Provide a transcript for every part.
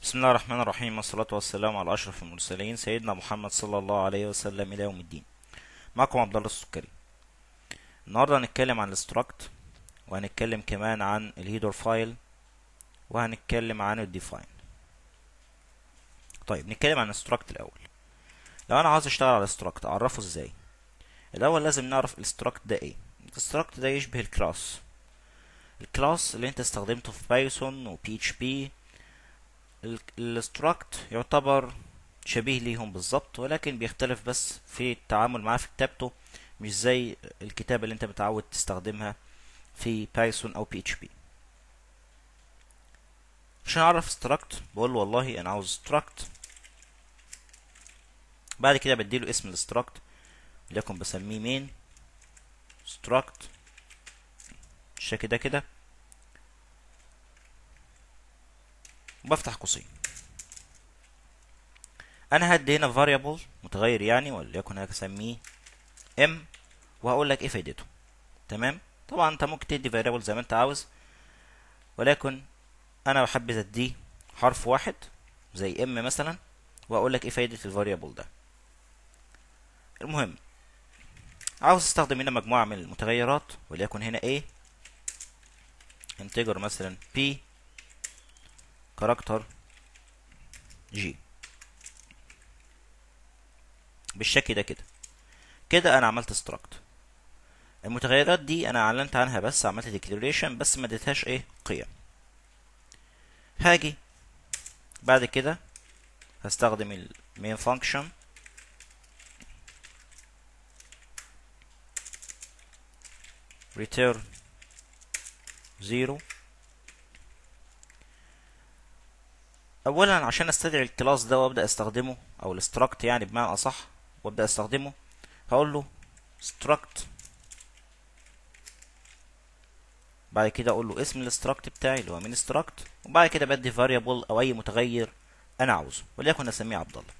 بسم الله الرحمن الرحيم، والصلاة والسلام على أشرف المرسلين سيدنا محمد صلى الله عليه وسلم إلى يوم الدين. معكم عبد الله السكري. النهاردة هنتكلم عن الاستراكت، وهنتكلم كمان عن الهيدر فايل، وهنتكلم عن الديفاين. طيب نتكلم عن الاستراكت الأول. لو أنا عاوز أشتغل على الاستراكت أعرفه إزاي؟ الأول لازم نعرف الاستراكت ده إيه. الاستراكت ده يشبه الكلاس اللي أنت استخدمته في بايثون وبي اتش بي. الاستراكت يعتبر شبيه ليهم بالظبط، ولكن بيختلف بس في التعامل معاه في كتابته، مش زي الكتابة اللي انت متعود تستخدمها في بايثون او بي اتش بي. عشان اعرف struct بقول له والله انا عاوز struct، بعد كده بديله اسم الاستراكت، وليكن بسميه main struct بالشكل ده كده، وبفتح قوسين. انا هدي هنا variable متغير يعني، وليكن هسميه m، وهقول لك ايه فايدته. تمام. طبعا انت ممكن تدي variable زي ما انت عاوز، ولكن انا بحب اديه حرف واحد زي ام مثلا، واقول لك ايه فايده الفاريبل ده. المهم، عاوز استخدم هنا مجموعه من المتغيرات، وليكن هنا a انتجر مثلا p كاركتر g بالشكل ده كده. كده انا عملت struct. المتغيرات دي انا اعلنت عنها، بس عملت declaration بس ما اديتهاش ايه قيم. هاجي بعد كده هستخدم المين function return 0. اولا عشان استدعي الكلاس ده وابدا استخدمه، او الاستراكت يعني بمعنى اصح، وابدا استخدمه، هقول له struct، بعد كده اقول له اسم الاستراكت بتاعي اللي هو من struct، وبعد كده بدي variable او اي متغير انا عاوزه، وليكن اسميه عبد الله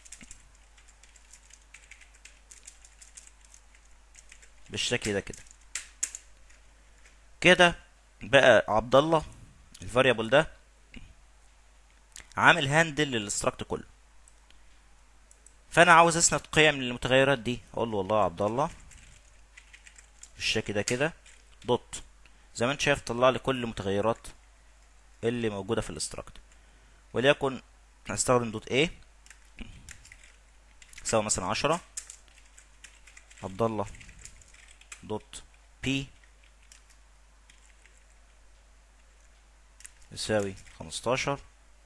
بالشكل ده كده. كده بقى عبد الله الفاريبل ده عامل هاندل للاستراكت كله. فانا عاوز اسند قيم للمتغيرات دي، اقول له والله عبد الله بالشكل ده كده دوت، زي ما انت شايف طلع لي كل المتغيرات اللي موجوده في الاستراكت. وليكن هستخدم دوت a يساوي مثلا 10، عبد الله دوت p يساوي 15،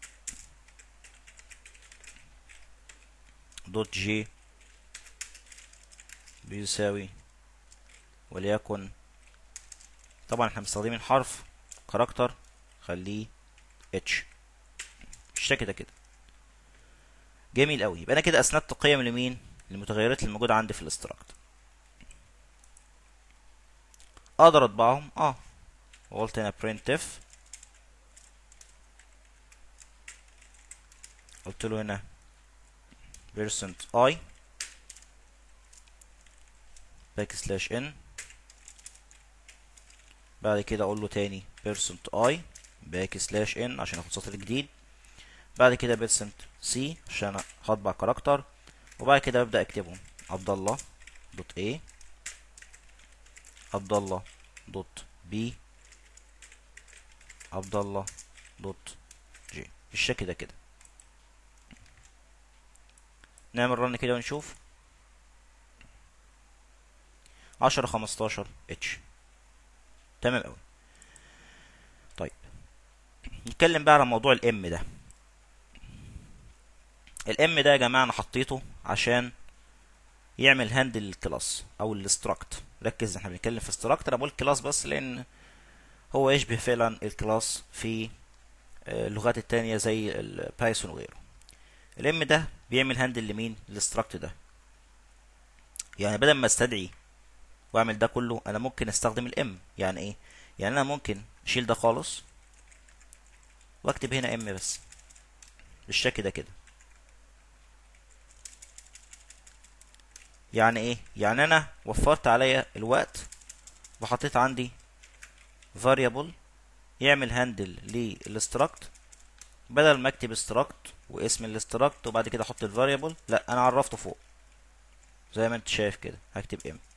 دوت g بيساوي، وليكن طبعا احنا مستخدمين حرف كاركتر، خليه h بالشكل ده كده. جميل قوي. يبقى انا كده اسندت قيم لمين؟ للمتغيرات اللي موجوده عندي في الاستراكت. اقدر اطبعهم وقلت هنا printf، قلت له هنا %i \n، بعد كده اقول له تاني %i \n عشان اخد سطر جديد، بعد كده %c عشان هطبع كاركتر، وبعد كده ببدأ اكتبهم عبد الله دوت a، عبد الله دوت b، عبد الله دوت j بالشكل ده كده. نعمل رن كده ونشوف 10 15 اتش. تمام قوي. طيب نتكلم بقى على موضوع الام ده. الام ده يا جماعه انا حطيته عشان يعمل هاندل للكلاس او الاستراكت. ركز، احنا بنتكلم في استراكت، انا بقول كلاس بس لان هو يشبه فعلا الكلاس في اللغات التانية زي البايثون وغيره. الام ده بيعمل هاندل لمين؟ الاستراكت ده. يعني بدل ما استدعي واعمل ده كله، انا ممكن استخدم الام. يعني ايه؟ يعني انا ممكن اشيل ده خالص واكتب هنا ام بس بالشكل ده كده. يعني ايه؟ يعني انا وفرت عليا الوقت، وحطيت عندي variable يعمل هاندل للاستراكت، بدل ما اكتب استراكت واسم الاستراكت وبعد كده احط الفاريبل، لا انا عرفته فوق زي ما انت شايف كده. هكتب ام.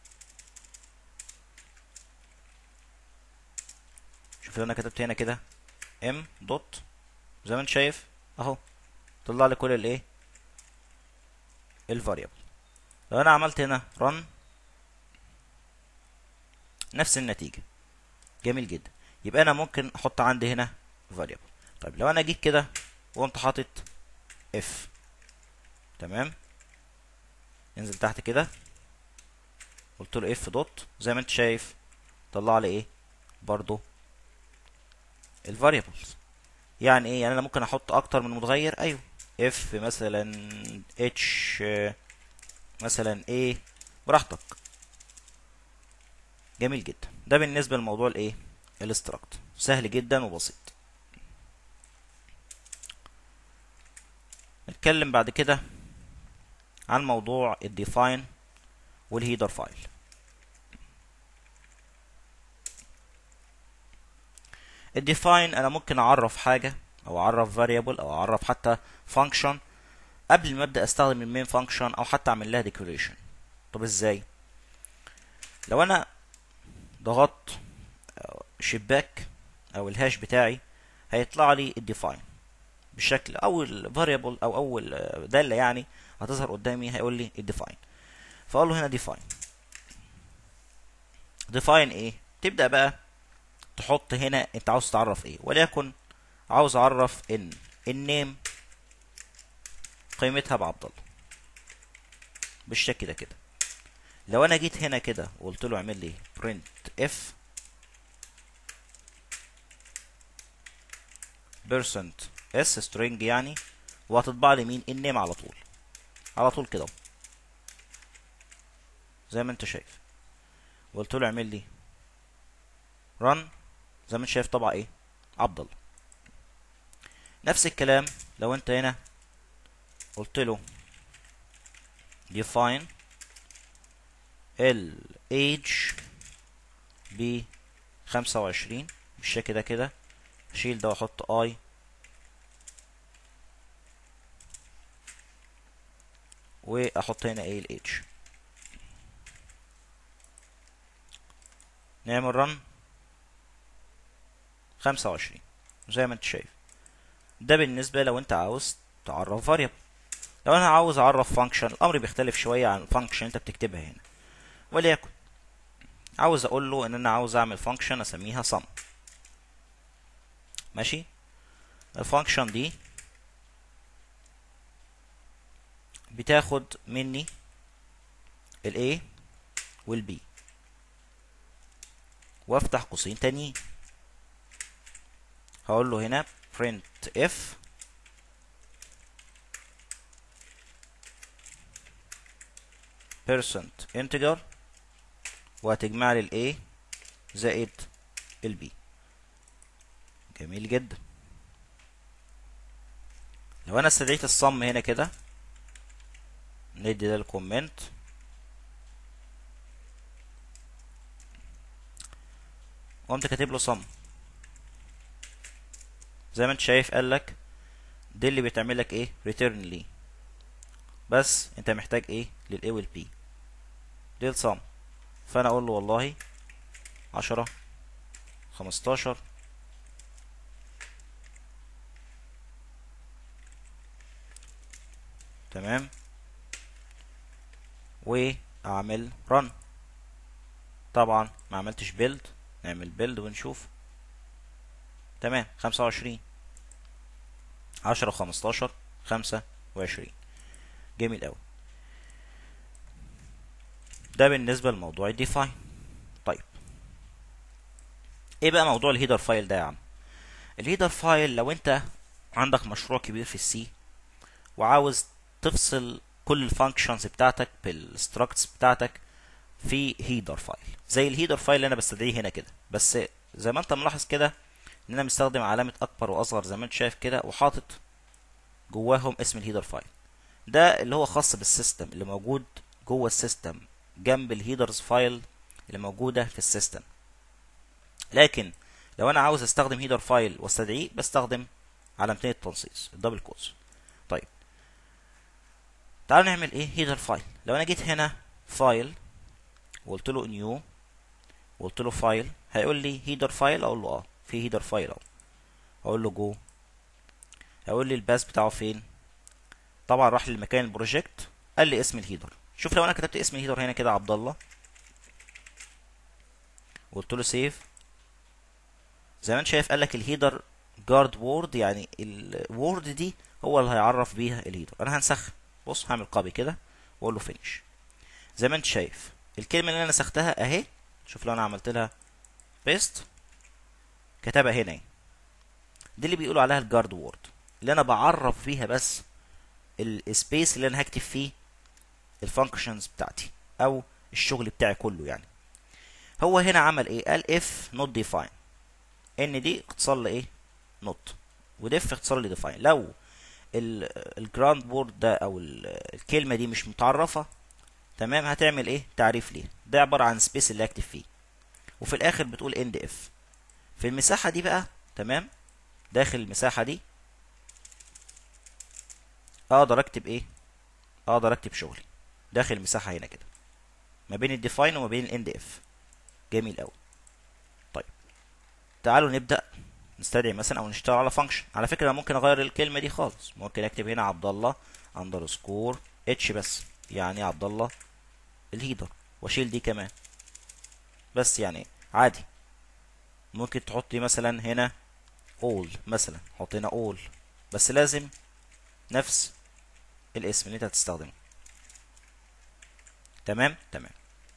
شوف لو انا كتبت هنا كده ام دوت، زي ما انت شايف اهو طلع لي كل الايه الفاريبل. لو انا عملت هنا رن نفس النتيجة. جميل جدا. يبقى انا ممكن احط عندي هنا فاريبل. طيب لو انا جيت كده وقمت حاطط اف، تمام، انزل تحت كده قلت له اف دوت، زي ما انت شايف طلع لي ايه برضو الفاريبلز. يعني ايه؟ يعني انا ممكن احط اكتر من متغير. ايوه، اف مثلا اتش مثلا ايه، براحتك. جميل جدا. ده بالنسبه لموضوع الايه الاستراكت، سهل جدا وبسيط. نتكلم بعد كده عن موضوع الديفاين والهيدر فايل. الديفاين انا ممكن اعرف حاجه او اعرف فاريبل او اعرف حتى فانكشن قبل ما ابدا استخدم المين فانكشن او حتى اعمل لها ديكوريشن. طب ازاي؟ لو انا ضغطت شباك او الهاش بتاعي هيطلع لي الديفاين بالشكل، او الفاريبل او اول داله يعني هتظهر قدامي هيقول لي الديفاين. فاقول له هنا ديفاين. ديفاين ايه؟ تبدا بقى تحط هنا انت عاوز تعرف ايه، وليكن عاوز اعرف ان النيم قيمتها بعبد الله بالشكل ده كده. لو انا جيت هنا كده وقلت له اعمل لي print f %s string يعني، وهتطبع لي مين؟ النيم على طول، على طول كده زي ما انت شايف. وقلت له اعمل لي run، زي ما انت شايف طبع ايه؟ عبد الله. نفس الكلام لو انت هنا قلت له define ال age ب 25 بالشكل ده كده، اشيل ده واحط i واحط هنا ايه الage. نعمل run 25 زي ما انت شايف. ده بالنسبة لو انت عاوز تعرف variable. لو انا عاوز اعرف function الامر بيختلف شوية عن الفانكشن انت بتكتبها هنا. وليكن عاوز اقول له ان انا عاوز اعمل function اسميها sum. ماشي. الفانكشن دي بتاخد مني ال A وال B، وافتح قوسين تانيين هقول له هنا print f %integer، وهتجمع لي ال A زائد ال B. جميل جدا. لو انا استدعيت الصم هنا كده ندي ده الكومنت، قمت كاتب له صم، زي ما انت شايف قال لك دي اللي بتعمل لك ايه؟ ريتيرن ليه. بس انت محتاج ايه؟ للاي والبي دي الصم. فانا اقول له والله 10 15 تمام، واعمل رن. طبعا ما عملتش بيلد، نعمل بيلد ونشوف. تمام، 25 10 15 25. جميل قوي. ده بالنسبة لموضوع الديفاين. طيب ايه بقى موضوع الهيدر فايل ده يا عم؟ الهيدر فايل لو انت عندك مشروع كبير في السي وعاوز تفصل كل الفانكشنز بتاعتك بالستراكتس بتاعتك في هيدر فايل، زي الهيدر فايل اللي انا بستدعيه هنا كده. بس زي ما انت ملاحظ كده ان انا مستخدم علامة اكبر واصغر زي ما انت شايف كده، وحاطط جواهم اسم الهيدر فايل. ده اللي هو خاص بالسيستم، اللي موجود جوه السيستم جنب الهيدرز فايل اللي موجودة في السيستم. لكن لو انا عاوز استخدم هيدر فايل واستدعيه بستخدم علامتين التنصيص الدبل كوتس. طيب تعالوا نعمل ايه هيدر فايل. لو انا جيت هنا فايل وقلت له نيو وقلت له فايل، هيقول لي هيدر فايل، اقول له اه في هيدر فايل اهو، اقول له جو، هيقول لي الباث بتاعه فين. طبعا راح لمكان البروجكت، قال لي اسم الهيدر. شوف لو انا كتبت اسم الهيدر هنا كده عبد الله وقلت له سيف، زي ما انت شايف قال لك الهيدر جارد وورد، يعني الوورد دي هو اللي هيعرف بيها الهيدر. انا هنسخ، بص هعمل كوبي كده واقول له فينيش. زي ما انت شايف الكلمه اللي انا نسختها اهي، شوف لو انا عملت لها بيست كتبها هنا اهي. دي اللي بيقولوا عليها الجارد وورد، اللي انا بعرف فيها بس السبيس اللي انا هكتب فيه الفانكشنز بتاعتي او الشغل بتاعي كله يعني. هو هنا عمل ايه؟ قال اف نوت ديفاين، ان دي اختصار لايه؟ نوت، وديف اختصار لديفاين. لو الجراند بورد ده او الكلمه دي مش متعرفه، تمام، هتعمل ايه؟ تعريف ليه. ده عباره عن سبيس اللي اكتب فيه، وفي الاخر بتقول اند اف. في المساحه دي بقى، تمام، داخل المساحه دي اقدر اكتب ايه؟ اقدر اكتب شغلي داخل المساحه هنا كده، ما بين الديفاين وما بين الاند اف. جميل قوي. طيب تعالوا نبدا نستدعي مثلا او نشتغل على فانكشن. على فكره انا ممكن اغير الكلمه دي خالص، ممكن اكتب هنا عبد الله اندرسكور اتش بس، يعني عبد الله الهيدر، واشيل دي كمان بس، يعني عادي. ممكن تحط مثلا هنا all مثلا، حط هنا all، بس لازم نفس الاسم اللي انت هتستخدمه. تمام تمام.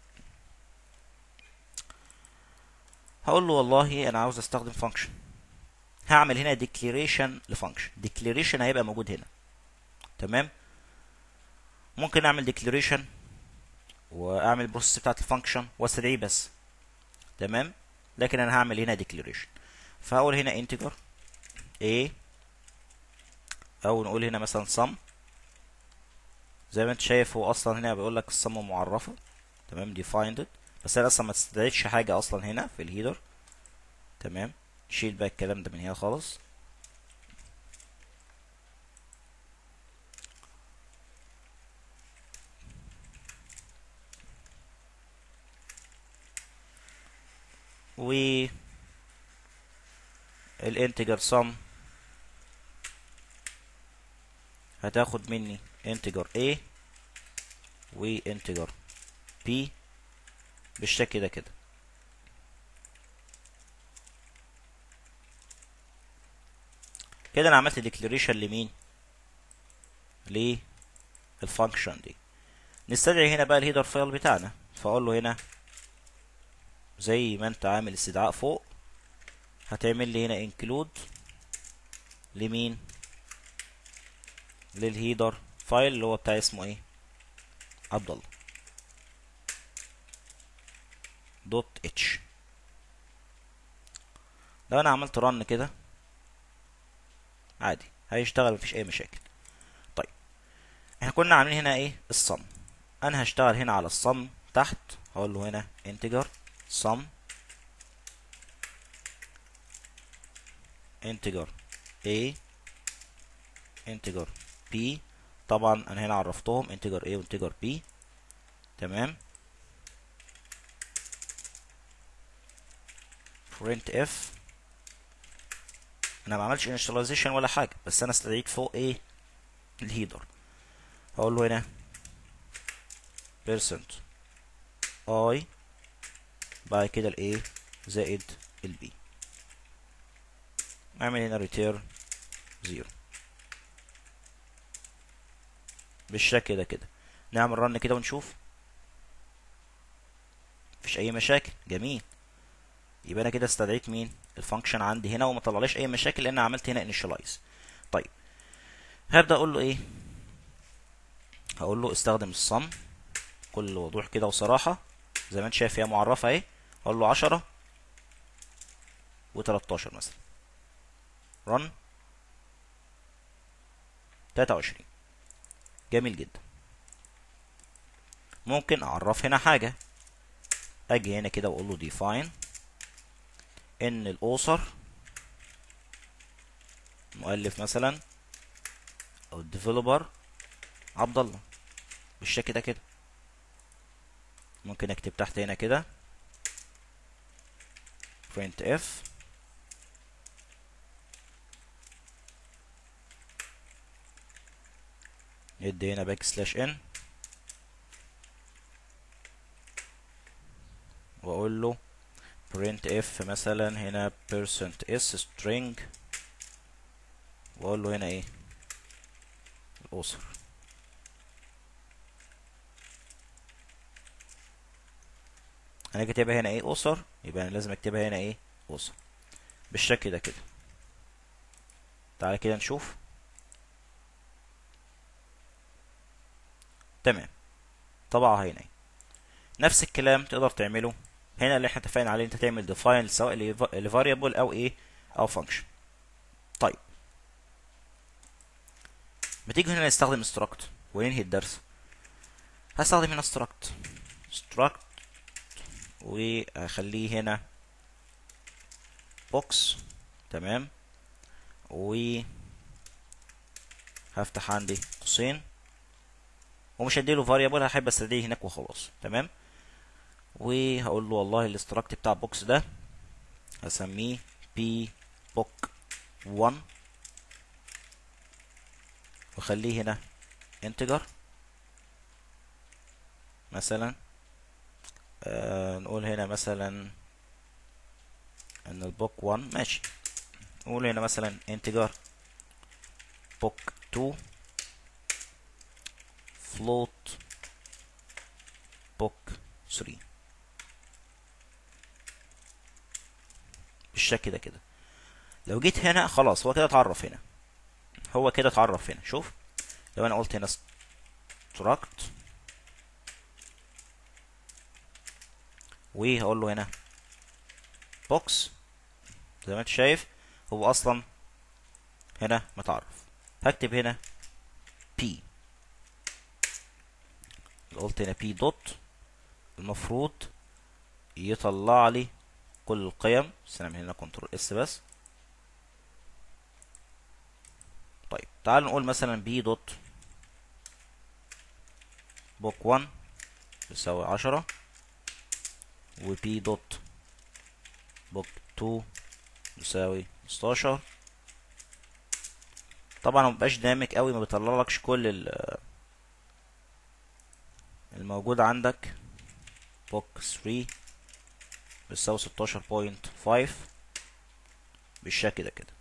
هقول له والله انا عاوز استخدم فانكشن، هعمل هنا ديكليريشن لفانكشن. ديكليريشن هيبقى موجود هنا، تمام. ممكن اعمل ديكليريشن واعمل البروسيس بتاعت الفانكشن واستدعيه بس، تمام، لكن انا هعمل هنا ديكليريشن. فهقول هنا انتجر a، او نقول هنا مثلا sum. زي ما انت شايف هو اصلا هنا بيقول لك الصم معرفه، تمام، defined it، بس انا اصلا ما استدعيتش حاجه اصلا هنا في الهيدر، تمام. شيل بقى الكلام ده من هنا خالص. و الانتجر sum هتاخد مني انتجر a وانتجر b بالشكل ده كده. كده انا عملت ديكليريشن لمين؟ للفانكشن دي. نستدعي هنا بقى الهيدر فايل بتاعنا، فاقول له هنا زي ما انت عامل استدعاء فوق، هتعمل لي هنا انكلود لمين؟ للهيدر فايل اللي هو بتاع اسمه ايه؟ عبد الله دوت اتش. لو انا عملت رن كده عادي هيشتغل، مفيش اي مشاكل. طيب احنا كنا عاملين هنا ايه؟ الصم. انا هشتغل هنا على الصم تحت، هقول له هنا انتجر sum انتجر a انتجر b. طبعا انا هنا عرفتهم انتجر a وانتجر b، تمام. printf، انا ما عملتش initialization ولا حاجه، بس انا استدعيت فوق ايه؟ الهيدر. هقول له هنا percent I بعد كده ال A زائد ال B، اعمل هنا return 0 بالشكل ده كده. نعمل رن كده ونشوف، مفيش اي مشاكل. جميل، يبقى انا كده استدعيت مين؟ الفانكشن عندي هنا، وما طلعليش اي مشاكل لان عملت هنا initialize. طيب هبدا اقول له ايه؟ هقول له استخدم الصم بكل وضوح كده وصراحه، زي ما انت شايف هي معرفه اهي. اقول له 10 و13 مثلا، رن 23. جميل جدا. ممكن اعرف هنا حاجه، اجي هنا كده واقول له define ان الاسر مؤلف مثلا او الديفلوبر عبد الله بالشكل ده كده. ممكن اكتب تحت هنا كده printf ندي هنا \n واقول له printf مثلا هنا %s string واقول له هنا ايه الاسر. انا كاتبها هنا ايه اسر، يبقى انا لازم اكتبها هنا ايه اسر بالشكل ده كده. تعالى كده نشوف. تمام، طبعا هنا نفس الكلام تقدر تعمله هنا اللي احنا اتفقنا عليه. انت تعمل define سواء لفاريبل او ايه او function. طيب ما تيجي هنا نستخدم struct وننهي الدرس. هستخدم هنا struct واخليه هنا box. تمام، وهفتح عندي قوسين ومش هديله variable، هحب استدعيه هناك وخلاص. تمام، وهقول له والله الاستراكت بتاع بوكس ده هسميه p book 1 واخليه هنا integer مثلا. نقول هنا مثلا ان البوك 1 ماشي. نقول هنا مثلا integer book 2 float book 3 بالشكل ده كده. لو جيت هنا خلاص هو كده اتعرف هنا، هو كده اتعرف هنا. شوف لو انا قلت هنا struct وهقول له هنا box زي ما انت شايف هو اصلا هنا متعرف. هكتب هنا p، لو قلت هنا p دوت المفروض يطلع لي كل القيم. بس نعمل هنا كنترول اس بس. طيب تعال نقول مثلا b دوت book 1 يساوي 10 و p دوت book 2 يساوي 15. طبعا مبقاش ديناميك قوي، ما بيطلعلكش كل الموجود عندك. book 3 بيساوي 16.5 بالشكل ده كده.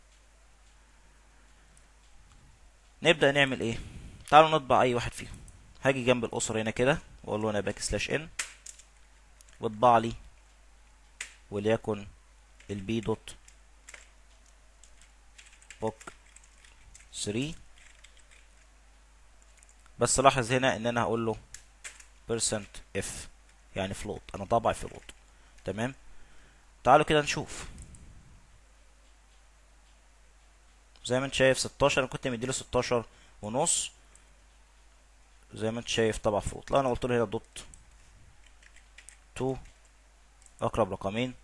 نبدأ نعمل ايه؟ تعالوا نطبع اي واحد فيهم. هاجي جنب الاسر هنا كده واقول له انا \n واطبع لي وليكن البي دوت بوك 3. بس لاحظ هنا ان انا هقول له %f يعني فلوت، انا طابع فلوت. تمام، تعالوا كده نشوف. زي ما انت شايف 16، انا كنت مديله 16 ونص. زي ما انت شايف طبع فلوت. لو انا قلت له هنا دوت 2 اقرب رقمين،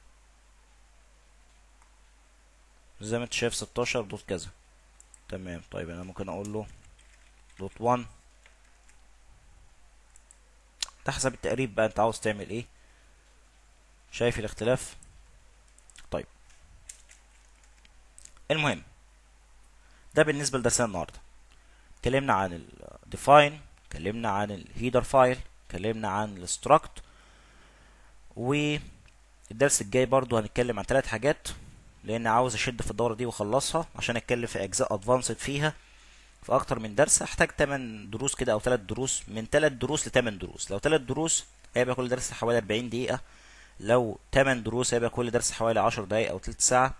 زي ما انت شايف 16 دوت كذا. تمام، طيب انا ممكن اقول له دوت 1. تحسب التقريب بقى انت عاوز تعمل ايه. شايف الاختلاف؟ طيب المهم ده بالنسبه لدرسنا النهارده. اتكلمنا عن ال define، اتكلمنا عن ال header file، اتكلمنا عن ال struct. والدرس الجاي برضو هنتكلم عن 3 حاجات، لان عاوز اشد في الدوره دي واخلصها عشان اتكلم في اجزاء advanced فيها في اكتر من درس. هحتاج 8 دروس كده او 3 دروس، من 3 دروس ل 8 دروس. لو 3 دروس هيبقى كل درس حوالي 40 دقيقه، لو 8 دروس هيبقى كل درس حوالي 10 دقايق او تلت ساعه.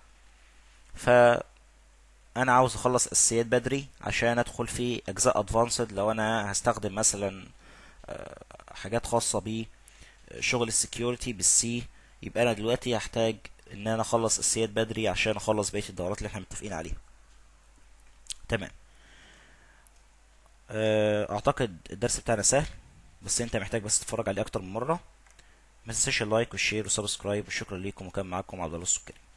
فانا عاوز اخلص اساسيات بدري عشان ادخل في اجزاء ادفانسد. لو انا هستخدم مثلا حاجات خاصه بشغل السكيورتي بالسي، يبقى انا دلوقتي هحتاج ان انا اخلص اساسيات بدري عشان اخلص بقيه الدورات اللي احنا متفقين عليها. تمام، اعتقد الدرس بتاعنا سهل، بس انت محتاج بس تتفرج عليه اكتر من مره. ما تنساش اللايك والشير والسبسكرايب، وشكرا ليكم، وكان معاكم عبد الله السكري.